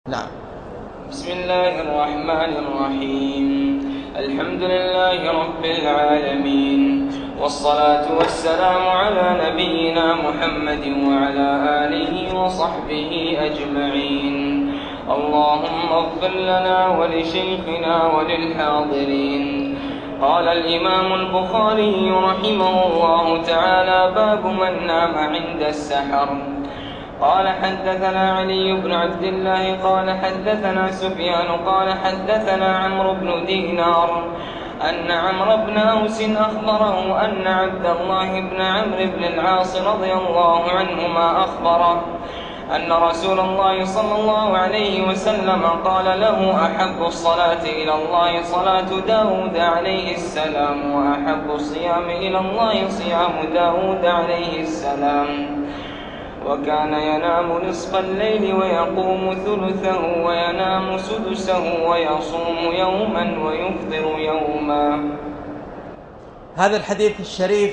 نعم. بسم الله الرحمن الرحيم. الحمد لله رب العالمين، والصلاة والسلام على نبينا محمد وعلى آله وصحبه أجمعين. اللهم اغفر لنا ولشيخنا وللحاضرين. قال الإمام البخاري رحمه الله تعالى: باب من نام عند السحر. قال حدثنا علي بن عبد الله قال حدثنا سفيان قال حدثنا عمرو بن دينار أن عمرو بن أوس أخبره أن عبد الله بن عمرو بن العاص رضي الله عنهما أخبره أن رسول الله صلى الله عليه وسلم قال له: أحب الصلاة إلى الله صلاة داود عليه السلام، وأحب الصيام إلى الله صيام داود عليه السلام. وكان ينام نصف الليل ويقوم ثلثه وينام سدسه ويصوم يوما ويفطر يوما. هذا الحديث الشريف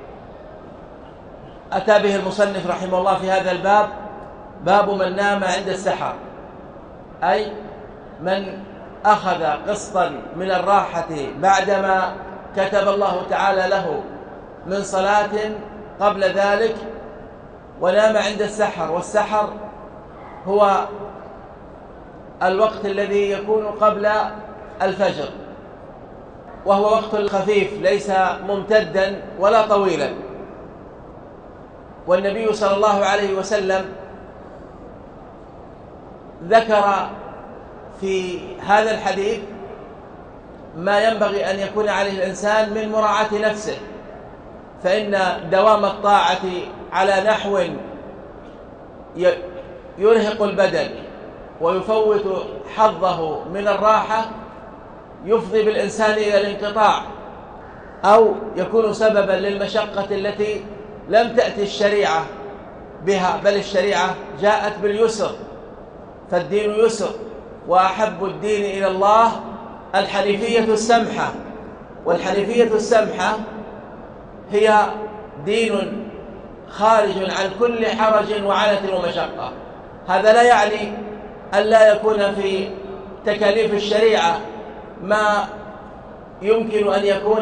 أتى به المصنف رحمه الله في هذا الباب: باب من نام عند السحر، أي من أخذ قسطا من الراحة بعدما كتب الله تعالى له من صلاة قبل ذلك ونام عند السحر. والسحر هو الوقت الذي يكون قبل الفجر، وهو وقت خفيف ليس ممتدا ولا طويلا. والنبي صلى الله عليه وسلم ذكر في هذا الحديث ما ينبغي أن يكون عليه الإنسان من مراعاة نفسه، فإن دوام الطاعة على نحو يرهق البدن ويفوت حظه من الراحة يفضي بالإنسان إلى الانقطاع، أو يكون سببا للمشقة التي لم تأتي الشريعة بها، بل الشريعة جاءت باليسر، فالدين يسر، وأحب الدين إلى الله الحنيفية السمحة. والحنيفية السمحة هي دين خارج عن كل حرج وعنة ومشقة. هذا لا يعني أن لا يكون في تكاليف الشريعة ما يمكن أن يكون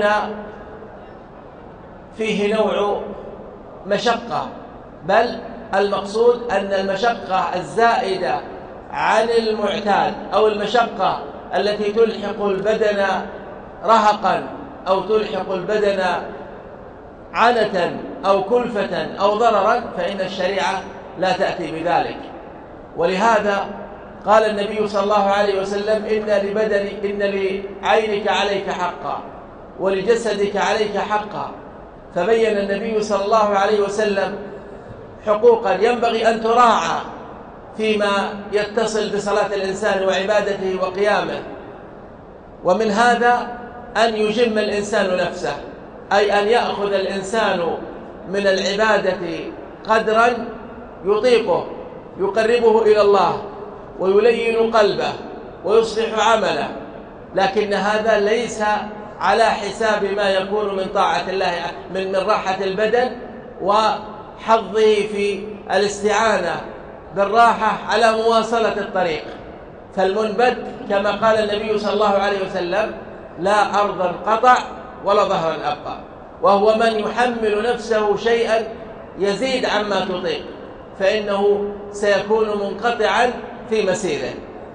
فيه نوع مشقة، بل المقصود أن المشقة الزائدة عن المعتاد أو المشقة التي تلحق البدن رهقا أو تلحق البدن عنة أو كلفة أو ضررا، فإن الشريعة لا تأتي بذلك. ولهذا قال النبي صلى الله عليه وسلم: إن لعينك عليك حقا ولجسدك عليك حقا. فبين النبي صلى الله عليه وسلم حقوقا ينبغي أن تراعى فيما يتصل بصلاة الإنسان وعبادته وقيامه. ومن هذا أن يجم الإنسان نفسه، أي أن يأخذ الإنسان من العبادة قدرا يطيقه يقربه إلى الله ويلين قلبه ويصلح عمله، لكن هذا ليس على حساب ما يكون من طاعة الله، من راحة البدن وحظه في الاستعانة بالراحة على مواصلة الطريق. فالمنبت كما قال النبي صلى الله عليه وسلم: لا أرضا قطع ولا ظهرا أبقى. وهو من يحمل نفسه شيئا يزيد عما تطيق، فإنه سيكون منقطعا في مسيره.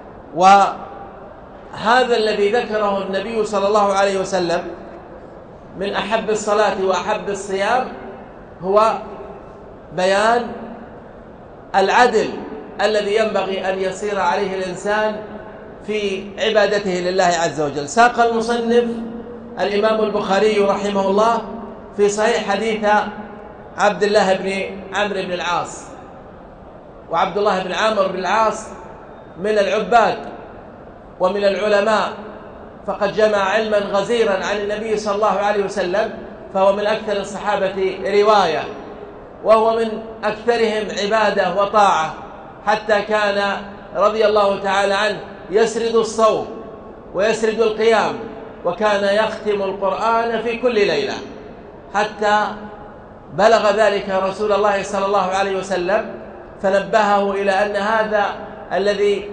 وهذا الذي ذكره النبي صلى الله عليه وسلم من أحب الصلاة وأحب الصيام هو بيان العدل الذي ينبغي أن يسير عليه الإنسان في عبادته لله عز وجل. ساق المصنف الإمام البخاري رحمه الله في صحيح حديث عبد الله بن عمرو بن العاص. وعبد الله بن عمرو بن العاص من العباد ومن العلماء، فقد جمع علما غزيرا عن النبي صلى الله عليه وسلم، فهو من أكثر الصحابة رواية، وهو من أكثرهم عبادة وطاعة، حتى كان رضي الله تعالى عنه يسرد الصوم ويسرد القيام، وكان يختم القرآن في كل ليلة، حتى بلغ ذلك رسول الله صلى الله عليه وسلم فنبهه إلى أن هذا الذي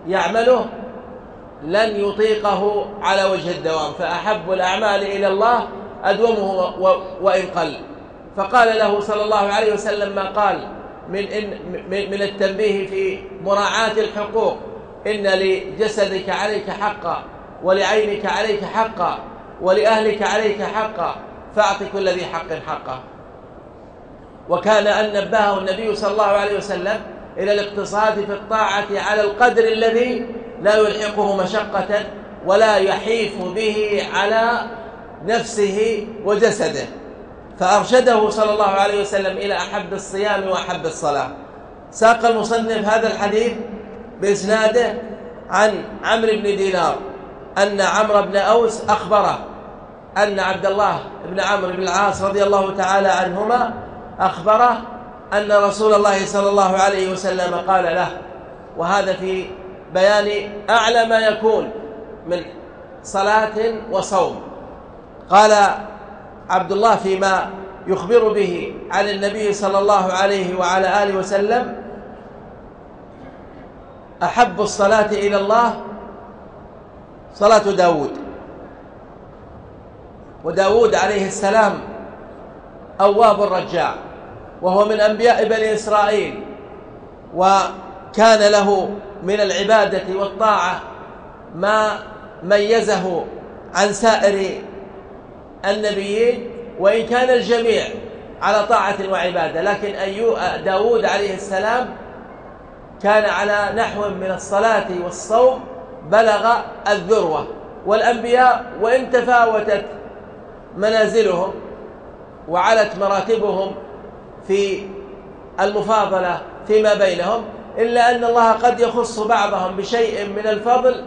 يعمله لن يطيقه على وجه الدوام، فأحب الأعمال إلى الله أدومه وإن قل. فقال له صلى الله عليه وسلم ما قال من التنبيه في مراعاة الحقوق: إن لجسدك عليك حقا، ولعينك عليك حقا، ولأهلك عليك حقا، فأعط كل ذي حق حقه. وكان أن نبهه النبي صلى الله عليه وسلم إلى الاقتصاد في الطاعة على القدر الذي لا يلحقه مشقة ولا يحيف به على نفسه وجسده، فأرشده صلى الله عليه وسلم إلى أحب الصيام وأحب الصلاة. ساق المصنف هذا الحديث بإسناده عن عمرو بن دينار أن عمرو بن أوس أخبره أن عبد الله بن عمرو بن العاص رضي الله تعالى عنهما أخبره أن رسول الله صلى الله عليه وسلم قال له، وهذا في بيان أعلى ما يكون من صلاة وصوم. قال عبد الله فيما يخبر به عن النبي صلى الله عليه وعلى آله وسلم: أحب الصلاة إلى الله صلاة داود. وداود عليه السلام أواب رجاع، وهو من أنبياء بني إسرائيل، وكان له من العبادة والطاعة ما ميزه عن سائر النبيين، وإن كان الجميع على طاعة وعبادة، لكن داود عليه السلام كان على نحو من الصلاة والصوم بلغ الذروة. والأنبياء وإن تفاوتت منازلهم وعلت مراتبهم في المفاضلة فيما بينهم، إلا أن الله قد يخص بعضهم بشيء من الفضل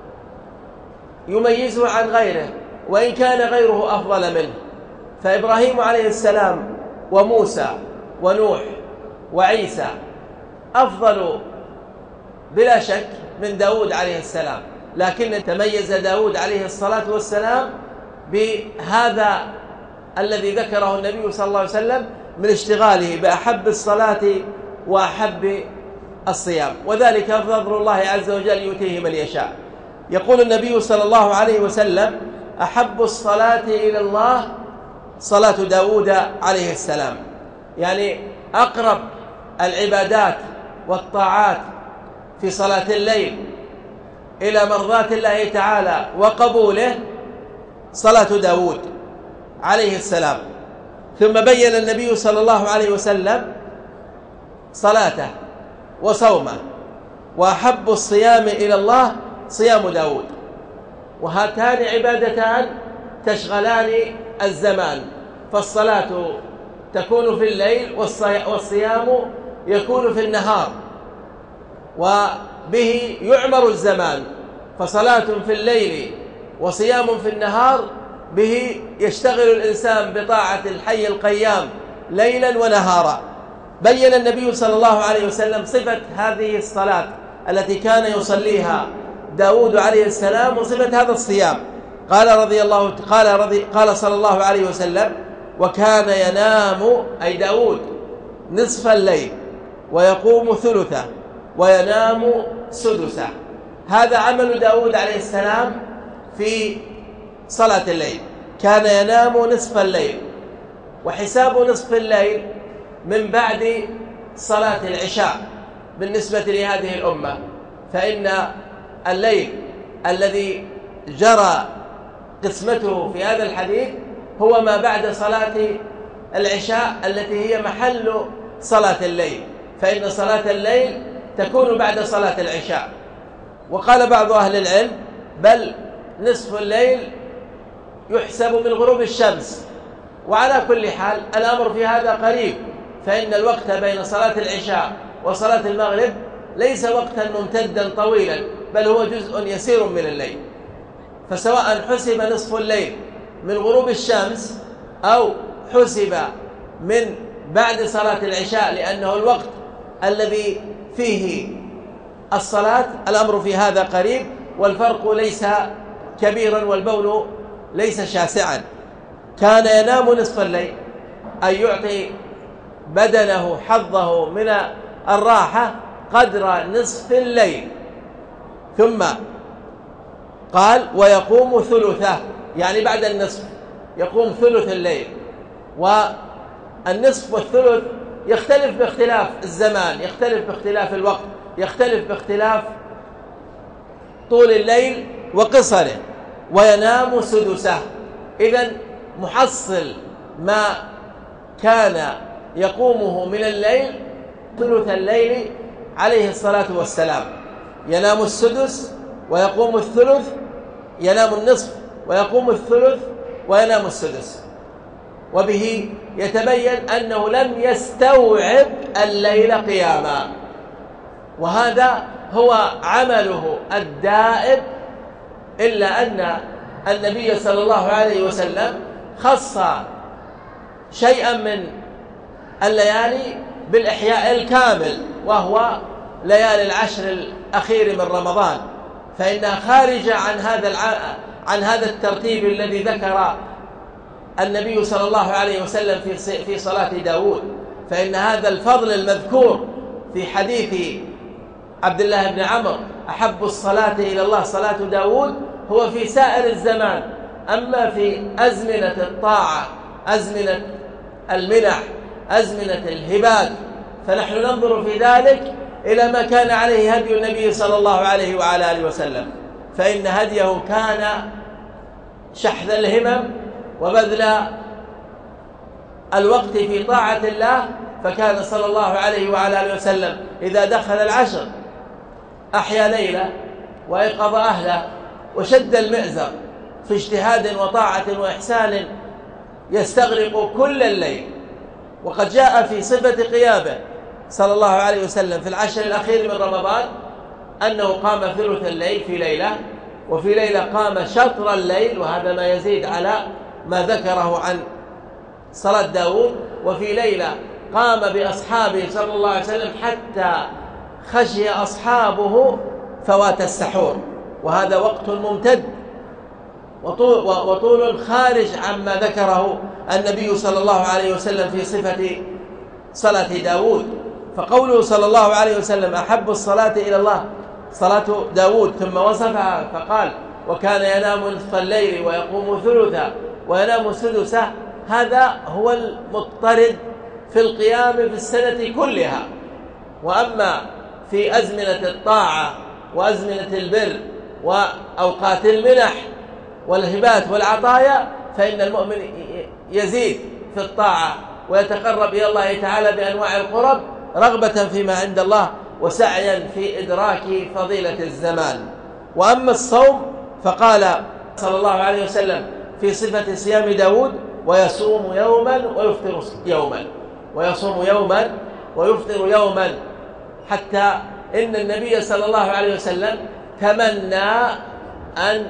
يميزه عن غيره، وإن كان غيره أفضل منه. فإبراهيم عليه السلام وموسى ونوح وعيسى أفضل بلا شك من داود عليه السلام، لكن تميز داود عليه الصلاة والسلام بهذا الذي ذكره النبي صلى الله عليه وسلم من اشتغاله بأحب الصلاة وأحب الصيام، وذلك فضل الله عز وجل يؤتيه من يشاء. يقول النبي صلى الله عليه وسلم: أحب الصلاة إلى الله صلاة داود عليه السلام، يعني أقرب العبادات والطاعات في صلاة الليل إلى مرضاة الله تعالى وقبوله صلاة داود عليه السلام. ثم بين النبي صلى الله عليه وسلم صلاته وصومه، وأحب الصيام إلى الله صيام داود. وهاتان عبادتان تشغلان الزمان، فالصلاة تكون في الليل والصيام يكون في النهار، وبه يعمر الزمان. فصلاة في الليل وصيام في النهار به يشتغل الإنسان بطاعة الحي القيام ليلا ونهارا. بين النبي صلى الله عليه وسلم صفة هذه الصلاة التي كان يصليها داود عليه السلام وصفة هذا الصيام. قال صلى الله عليه وسلم: وكان ينام أي داود نصف الليل ويقوم ثلثه وينام سدسه. هذا عمل داود عليه السلام في صلاة الليل، كان ينام نصف الليل. وحساب نصف الليل من بعد صلاة العشاء بالنسبة لهذه الأمة، فإن الليل الذي جرى قسمته في هذا الحديث هو ما بعد صلاة العشاء التي هي محل صلاة الليل، فإن صلاة الليل تكون بعد صلاة العشاء. وقال بعض أهل العلم: بل نصف الليل يحسب من غروب الشمس. وعلى كل حال الأمر في هذا قريب، فإن الوقت بين صلاة العشاء وصلاة المغرب ليس وقتا ممتدا طويلا، بل هو جزء يسير من الليل. فسواء حسب نصف الليل من غروب الشمس أو حسب من بعد صلاة العشاء لأنه الوقت الذي فيه الصلاة، الأمر في هذا قريب، والفرق ليس كبيرا والبول ليس شاسعا. كان ينام نصف الليل أي يعطي بدنه حظه من الراحة قدر نصف الليل، ثم قال ويقوم ثلثه، يعني بعد النصف يقوم ثلث الليل. والنصف والثلث يختلف باختلاف الزمان، يختلف باختلاف الوقت، يختلف باختلاف طول الليل وقصره. وينام سدسه، إذن محصل ما كان يقومه من الليل ثلث الليل عليه الصلاة والسلام. ينام السدس ويقوم الثلث، ينام النصف ويقوم الثلث وينام السدس. وبه يتبين أنه لم يستوعب الليل قياما، وهذا هو عمله الدائم، إلا أن النبي صلى الله عليه وسلم خص شيئا من الليالي بالإحياء الكامل، وهو ليالي العشر الأخير من رمضان، فإنها خارجة عن هذا الترتيب الذي ذكر النبي صلى الله عليه وسلم في صلاة داود. فإن هذا الفضل المذكور في حديث عبد الله بن عمرو أحب الصلاة إلى الله صلاة داود هو في سائر الزمان. أما في أزمنة الطاعة، أزمنة المنح، أزمنة الهبات، فنحن ننظر في ذلك إلى ما كان عليه هدي النبي صلى الله عليه وعلى آله وسلم، فإن هديه كان شحذ الهمم وبذل الوقت في طاعة الله. فكان صلى الله عليه وعلى آله وسلم إذا دخل العشر أحيا ليلة وأيقظ أهله وشد المئزر في اجتهاد وطاعة وإحسان يستغرق كل الليل. وقد جاء في صفة قيامه صلى الله عليه وسلم في العشر الأخير من رمضان أنه قام ثلث الليل في ليلة، وفي ليلة قام شطر الليل، وهذا ما يزيد على ما ذكره عن صلاة داود. وفي ليلة قام بأصحابه صلى الله عليه وسلم حتى خشي أصحابه فوات السحور، وهذا وقت ممتد وطول خارج عما ذكره النبي صلى الله عليه وسلم في صفة صلاة داود. فقوله صلى الله عليه وسلم أحب الصلاة إلى الله صلاة داود، ثم وصفها فقال وكان ينام نصف الليل ويقوم ثلثه وينام سدسه، هذا هو المضطرد في القيام في السنة كلها. وأما في أزمنة الطاعة وأزمنة البر وأوقات المنح والهبات والعطايا فإن المؤمن يزيد في الطاعة ويتقرب إلى الله تعالى بأنواع القرب رغبة فيما عند الله وسعيا في إدراك فضيلة الزمان. وأما الصوم فقال صلى الله عليه وسلم في صفة صيام داود ويصوم يوما ويفطر يوما، ويصوم يوما ويفطر يوما، حتى إن النبي صلى الله عليه وسلم تمنى أن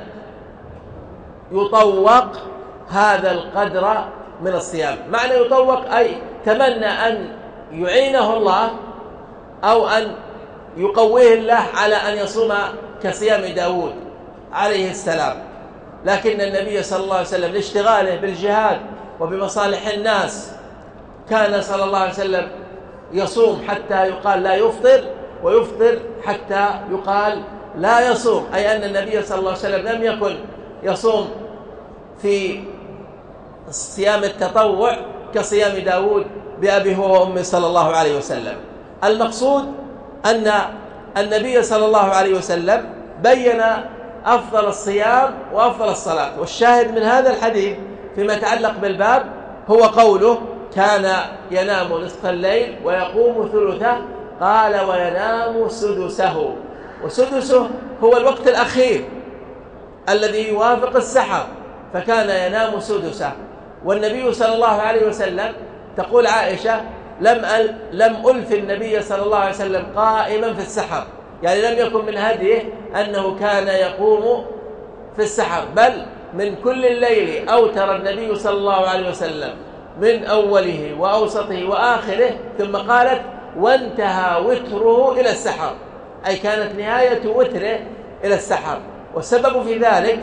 يطوق هذا القدر من الصيام. معنى يطوق أي تمنى أن يعينه الله أو أن يقويه الله على أن يصوم كصيام داود عليه السلام. لكن النبي صلى الله عليه وسلم لاشتغاله بالجهاد وبمصالح الناس كان صلى الله عليه وسلم يصوم حتى يقال لا يفطر، ويفطر حتى يقال لا يصوم، أي أن النبي صلى الله عليه وسلم لم يكن يصوم في صيام التطوع كصيام داود بأبيه وأمه صلى الله عليه وسلم. المقصود أن النبي صلى الله عليه وسلم بين أفضل الصيام وأفضل الصلاة. والشاهد من هذا الحديث فيما يتعلق بالباب هو قوله كان ينام نصف الليل ويقوم ثلثه، قال وينام سدسه، وسدسه هو الوقت الأخير الذي يوافق السحر، فكان ينام سدسه. والنبي صلى الله عليه وسلم تقول عائشة لم ألف النبي صلى الله عليه وسلم قائما في السحر، يعني لم يكن من هديه أنه كان يقوم في السحر، بل من كل الليل أوتر النبي صلى الله عليه وسلم من أوله وأوسطه وآخره، ثم قالت وانتهى وتره إلى السحر، أي كانت نهاية وتره إلى السحر. والسبب في ذلك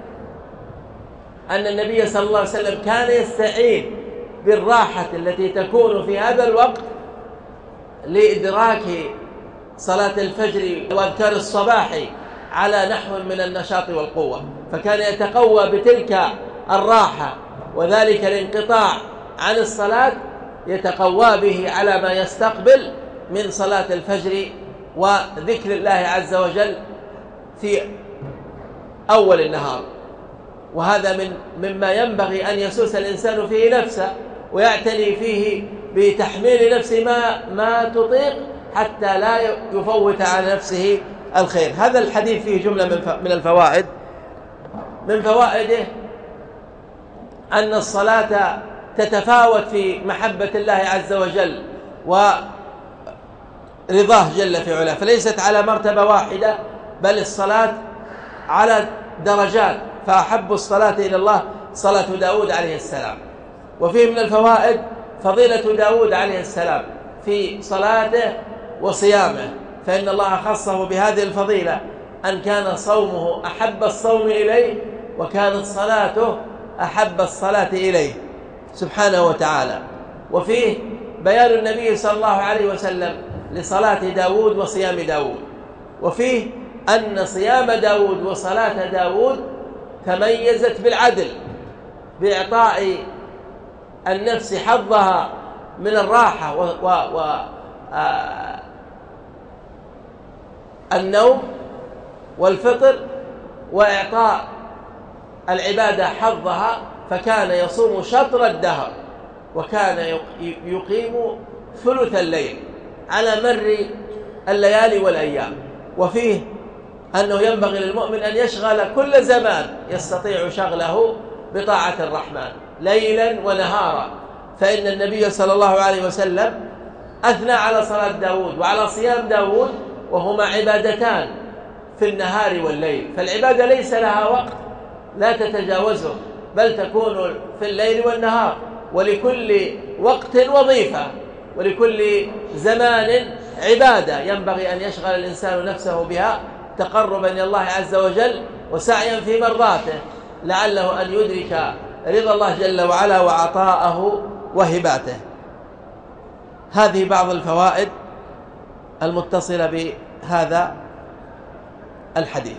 أن النبي صلى الله عليه وسلم كان يستعين بالراحة التي تكون في هذا الوقت لإدراك صلاة الفجر وأذكار الصباح على نحو من النشاط والقوة، فكان يتقوى بتلك الراحة وذلك الانقطاع عن الصلاة يتقوى به على ما يستقبل من صلاة الفجر وذكر الله عز وجل في أول النهار. وهذا مما ينبغي أن يسوس الإنسان فيه نفسه ويعتني فيه بتحميل نفسه ما تطيق حتى لا يفوت على نفسه الخير. هذا الحديث فيه جملة من الفوائد. من فوائده أن الصلاة تتفاوت في محبة الله عز وجل ورضاه جل في علاه، فليست على مرتبة واحدة بل الصلاة على درجات، فأحب الصلاة إلى الله صلاة داود عليه السلام. وفيه من الفوائد فضيلة داود عليه السلام في صلاته وصيامه، فإن الله خصه بهذه الفضيلة أن كان صومه أحب الصوم إليه وكانت صلاته أحب الصلاة إليه سبحانه وتعالى. وفيه بيان النبي صلى الله عليه وسلم لصلاة داود وصيام داود. وفيه أن صيام داود وصلاة داود تميزت بالعدل بإعطاء النفس حظها من الراحة والنوم والفطر، وإعطاء العبادة حظها، فكان يصوم شطر الدهر وكان يقيم ثلث الليل على مر الليالي والأيام. وفيه أنه ينبغي للمؤمن أن يشغل كل زمان يستطيع شغله بطاعة الرحمن ليلا ونهارا، فإن النبي صلى الله عليه وسلم أثنى على صلاة داود وعلى صيام داود وهما عبادتان في النهار والليل، فالعبادة ليس لها وقت لا تتجاوزه بل تكون في الليل والنهار، ولكل وقت وظيفة ولكل زمان عبادة ينبغي أن يشغل الإنسان نفسه بها تقربا إلى الله عز وجل وسعيا في مرضاته لعله أن يدرك رضا الله جل وعلا وعطاءه وهباته. هذه بعض الفوائد المتصلة بهذا الحديث.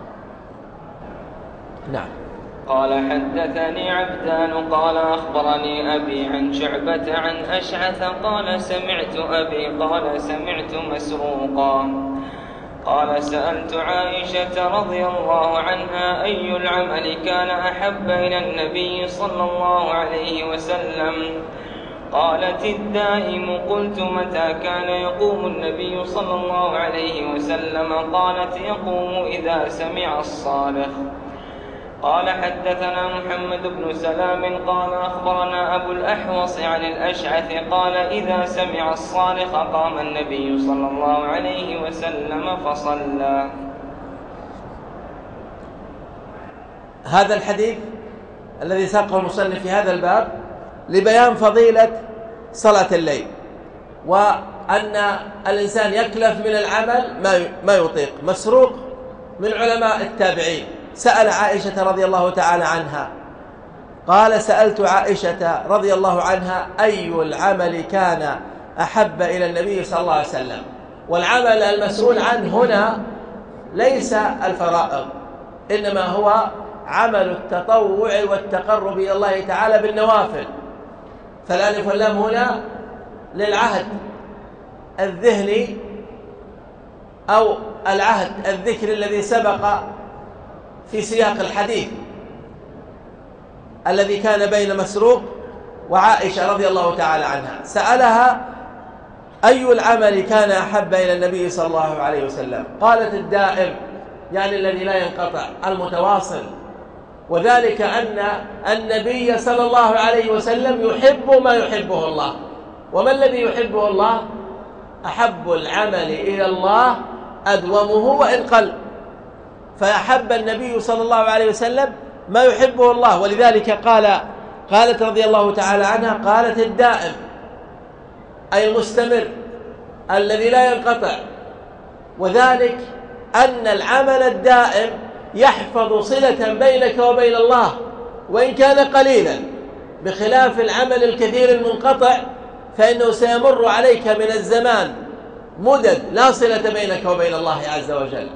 نعم. قال حدثني عبدان قال أخبرني أبي عن شعبة عن أشعث قال سمعت أبي قال سمعت مسروقا قال سألت عائشة رضي الله عنها أي العمل كان أحب إلى النبي صلى الله عليه وسلم؟ قالت الدائم. قلت متى كان يقوم النبي صلى الله عليه وسلم؟ قالت يقوم إذا سمع الصالح. قال حدثنا محمد بن سلام قال أخبرنا أبو الأحوص عن الأشعث قال إذا سمع الصالح قام النبي صلى الله عليه وسلم فصلى. هذا الحديث الذي ساقه المصنف في هذا الباب لبيان فضيلة صلاة الليل، وأن الإنسان يكلف من العمل ما يطيق. مسروق من علماء التابعين سأل عائشة رضي الله تعالى عنها قال سألت عائشة رضي الله عنها أي العمل كان أحب إلى النبي صلى الله عليه وسلم. والعمل المسؤول عنه هنا ليس الفرائض، إنما هو عمل التطوع والتقرب إلى الله تعالى بالنوافل. فالألف واللام هنا للعهد الذهني أو العهد الذكر الذي سبق في سياق الحديث الذي كان بين مسروق وعائشة رضي الله تعالى عنها. سألها أي العمل كان أحب إلى النبي صلى الله عليه وسلم؟ قالت الدائم، يعني الذي لا ينقطع المتواصل، وذلك أن النبي صلى الله عليه وسلم يحب ما يحبه الله. وما الذي يحبه الله؟ أحب العمل إلى الله أدومه وإن قل، فأحب النبي صلى الله عليه وسلم ما يحبه الله، ولذلك قالت رضي الله تعالى عنها قالت الدائم أي المستمر الذي لا ينقطع، وذلك أن العمل الدائم يحفظ صلة بينك وبين الله وإن كان قليلا، بخلاف العمل الكثير المنقطع فإنه سيمر عليك من الزمان مدد لا صلة بينك وبين الله عز وجل.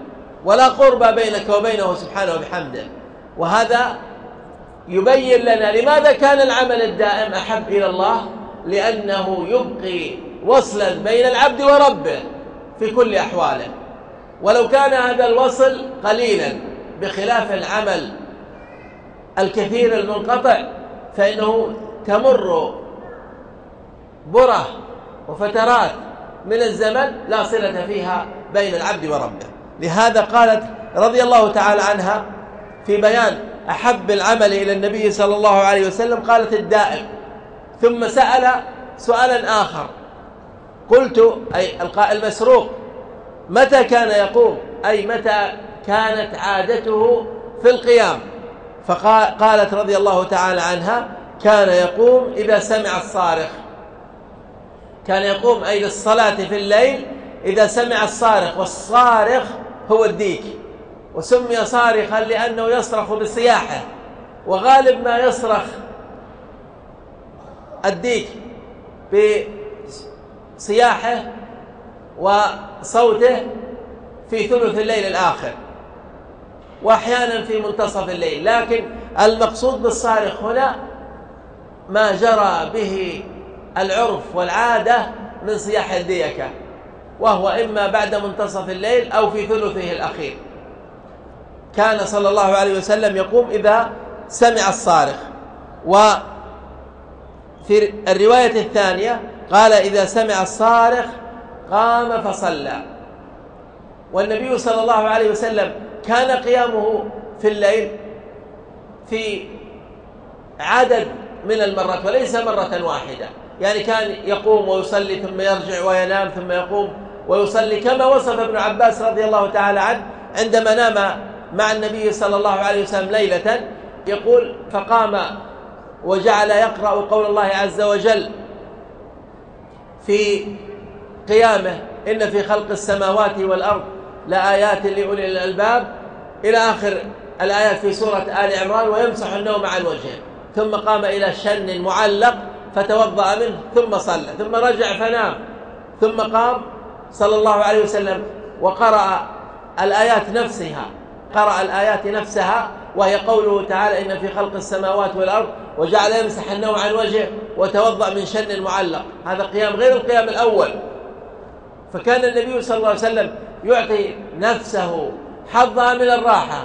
ولا قرب بينك وبينه سبحانه وبحمده. وهذا يبين لنا لماذا كان العمل الدائم أحب إلى الله، لأنه يبقي وصلا بين العبد وربه في كل أحواله. ولو كان هذا الوصل قليلا بخلاف العمل الكثير المنقطع فإنه تمر بره وفترات من الزمن لا صلة فيها بين العبد وربه. لهذا قالت رضي الله تعالى عنها في بيان أحب العمل إلى النبي صلى الله عليه وسلم، قالت الدائم. ثم سأل سؤالا آخر، قلت أي المسروق متى كان يقوم، أي متى كانت عادته في القيام؟ فقالت رضي الله تعالى عنها كان يقوم إذا سمع الصارخ، كان يقوم أي للصلاة في الليل إذا سمع الصارخ، والصارخ هو الديك، وسمي صارخا لأنه يصرخ بصياحه، وغالب ما يصرخ الديك بصياحه وصوته في ثلث الليل الآخر، وأحيانا في منتصف الليل. لكن المقصود بالصارخ هنا ما جرى به العرف والعادة من صياح الديكة، وهو إما بعد منتصف الليل أو في ثلثه الأخير. كان صلى الله عليه وسلم يقوم إذا سمع الصارخ. وفي الرواية الثانية قال إذا سمع الصارخ قام فصلى. والنبي صلى الله عليه وسلم كان قيامه في الليل في عدد من المرات وليس مرة واحدة، يعني كان يقوم ويصلي ثم يرجع وينام ثم يقوم ويصلي، كما وصف ابن عباس رضي الله تعالى عنه عندما نام مع النبي صلى الله عليه وسلم ليلة، يقول فقام وجعل يقرأ قول الله عز وجل في قيامه إن في خلق السماوات والأرض لآيات لأولي الألباب إلى آخر الآيات في سورة آل عمران، ويمسح النوم عن وجهه، ثم قام إلى شن معلق فتوضأ منه ثم صلى، ثم رجع فنام، ثم قام صلى الله عليه وسلم وقرأ الآيات نفسها، قرأ الآيات نفسها وهي قوله تعالى إن في خلق السماوات والأرض، وجعل يمسح النوم عن وجهه وتوضأ من شن معلق. هذا قيام غير القيام الأول. فكان النبي صلى الله عليه وسلم يعطي نفسه حظها من الراحة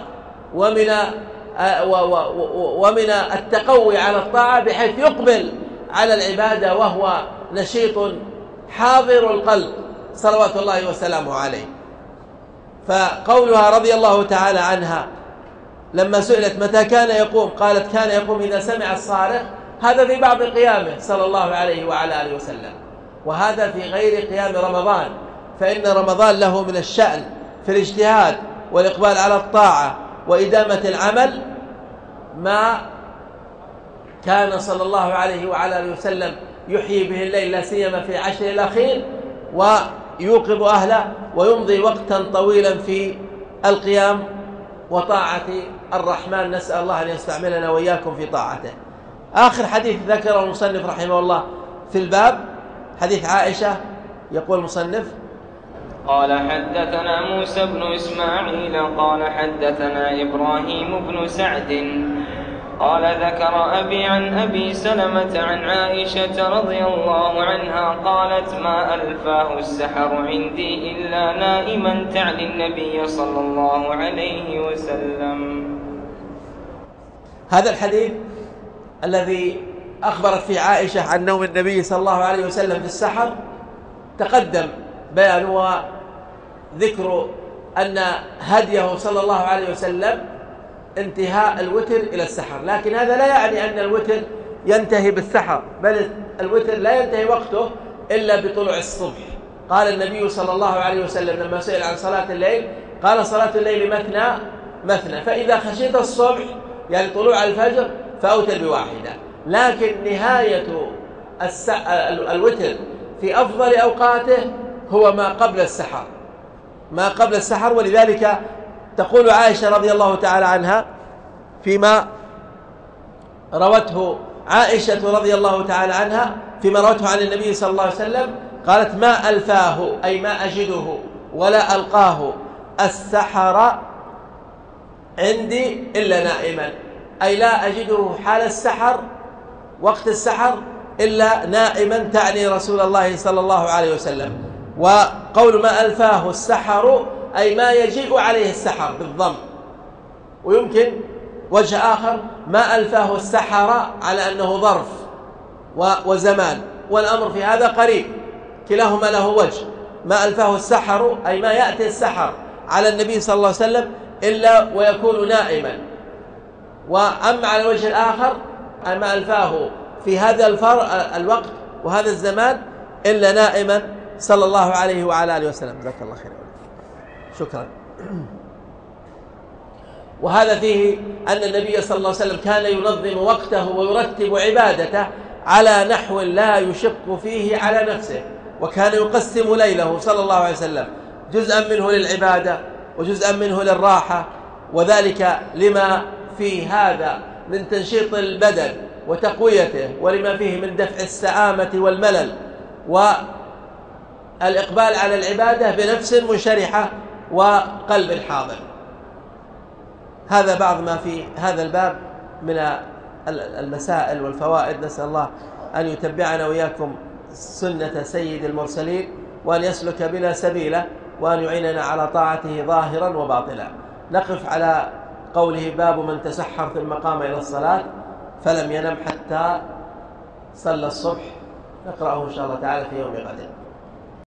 ومن التقوي على الطاعة، بحيث يقبل على العبادة وهو نشيط حاضر القلب صلوات الله وسلامه عليه. فقولها رضي الله تعالى عنها لما سئلت متى كان يقوم قالت كان يقوم إذا سمع الصارخ، هذا في بعض قيامه صلى الله عليه وعلى آله وسلم، وهذا في غير قيام رمضان، فإن رمضان له من الشأن في الاجتهاد والإقبال على الطاعة وإدامة العمل ما كان صلى الله عليه وعلى آله وسلم يحيي به الليل، لا سيما في عشر الأخير، ويوقظ أهله ويمضي وقتا طويلا في القيام وطاعة الرحمن. نسأل الله أن يستعملنا وإياكم في طاعته. آخر حديث ذكره المصنف رحمه الله في الباب حديث عائشة، يقول المصنف قال حدثنا موسى بن إسماعيل قال حدثنا إبراهيم بن سعد قال ذكر أبي عن أبي سلمة عن عائشة رضي الله عنها قالت ما ألفاه السحر عندي إلا نائما تعني النبي صلى الله عليه وسلم. هذا الحديث الذي أخبرت فيه عائشة عن نوم النبي صلى الله عليه وسلم في السحر تقدم بيان وذكر أن هديه صلى الله عليه وسلم انتهاء الوتر إلى السحر، لكن هذا لا يعني أن الوتر ينتهي بالسحر، بل الوتر لا ينتهي وقته إلا بطلوع الصبح. قال النبي صلى الله عليه وسلم لما سئل عن صلاة الليل قال صلاة الليل مثنى مثنى، فإذا خشيت الصبح يعني طلوع الفجر فأوتر بواحدة. لكن نهاية الوتر في أفضل أوقاته هو ما قبل السحر، ما قبل السحر. ولذلك تقول عائشة رضي الله تعالى عنها فيما روته عائشة رضي الله تعالى عنها فيما روته عن النبي صلى الله عليه وسلم، قالت ما ألفاه أي ما أجده ولا ألقاه السحر عندي إلا نائما، أي لا أجده حال السحر وقت السحر إلا نائما، تعني رسول الله صلى الله عليه وسلم. وقول ما ألفاه السحر أي ما يجيء عليه السحر بالضم. ويمكن وجه آخر ما ألفاه السحر على أنه ظرف وزمان، والأمر في هذا قريب، كلاهما له وجه. ما ألفاه السحر أي ما يأتي السحر على النبي صلى الله عليه وسلم إلا ويكون نائما. وأما على الوجه الآخر ما ألفاه في هذا الوقت وهذا الزمان إلا نائما صلى الله عليه وعلى آله وسلم. جزاك الله خير. شكرا. وهذا فيه أن النبي صلى الله عليه وسلم كان ينظم وقته ويرتب عبادته على نحو لا يشق فيه على نفسه، وكان يقسم ليله صلى الله عليه وسلم جزءا منه للعبادة وجزءا منه للراحة، وذلك لما في هذا من تنشيط البدن وتقويته، ولما فيه من دفع السآمة والملل والإقبال على العبادة بنفس منشرحة وقلب حاضر. هذا بعض ما في هذا الباب من المسائل والفوائد. نسأل الله أن يتبعنا وإياكم سنة سيد المرسلين، وأن يسلك بنا سبيله، وأن يعيننا على طاعته ظاهرا وباطلا. نقف على قوله باب من تسحر ثم قام إلى الصلاة فلم ينم حتى صلى الصبح، نقرأه إن شاء الله تعالى في يوم غد.